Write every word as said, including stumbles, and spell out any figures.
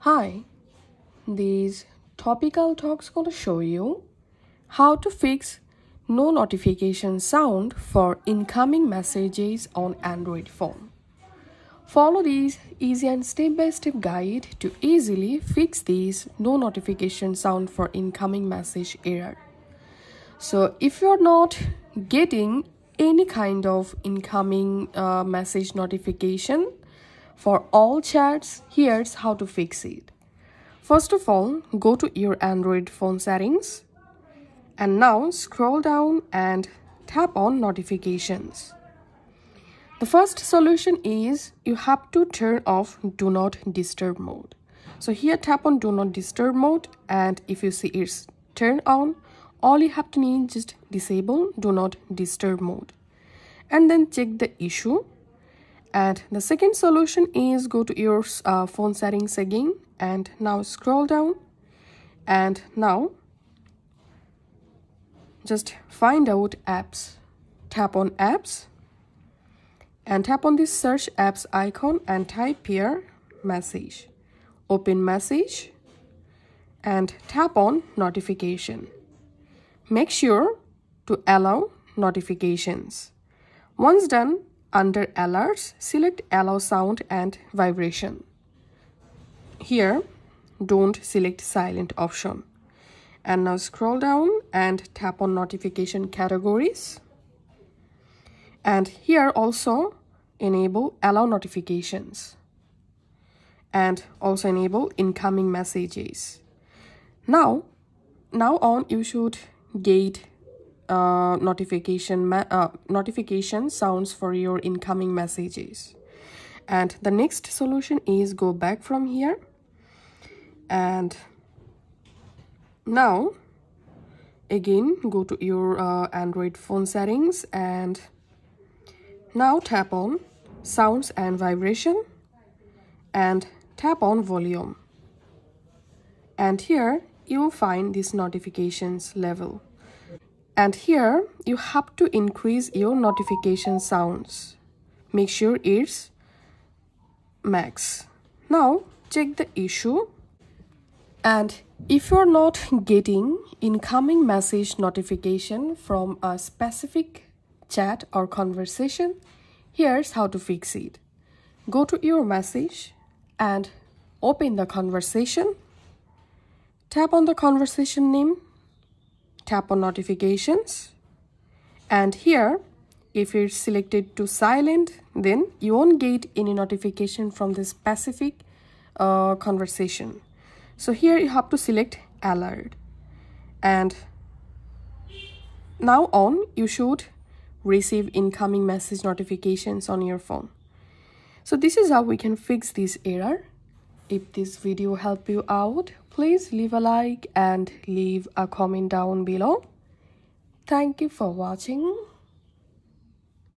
Hi, these topical talks gonna show you how to fix no notification sound for incoming messages on Android phone. Follow these easy and step-by-step guide to easily fix these no notification sound for incoming message error. So if you're not getting any kind of incoming uh, message notification for all chats, here's how to fix it. First of all, go to your Android phone settings and now scroll down and tap on notifications. The first solution is you have to turn off do not disturb mode. So here tap on do not disturb mode, and if you see it's turned on, all you have to need is just disable do not disturb mode and then check the issue. And the second solution is go to your uh, phone settings again and now scroll down and now just find out apps. Tap on apps and tap on this search apps icon and type here message. Open message and tap on notification. Make sure to allow notifications. Once done, under alerts, select allow sound and vibration. Here, don't select silent option. And now scroll down and tap on notification categories. And here also enable allow notifications. And also enable incoming messages. Now, now on you should get Uh, notification ma uh, notification sounds for your incoming messages. And the next solution is go back from here and now again go to your uh, Android phone settings and now tap on sounds and vibration and tap on volume, and here you will find this notifications level. And here you have to increase your notification sounds. Make sure it's max. Now check the issue. And if you're not getting incoming message notification from a specific chat or conversation, here's how to fix it. Go to your message and open the conversation. Tap on the conversation name. Tap on notifications, and here if it's selected to silent, then you won't get any notification from the specific uh, conversation. So here you have to select alert, and now on you should receive incoming message notifications on your phone. So this is how we can fix this error. If this video helped you out, please leave a like and leave a comment down below. Thank you for watching.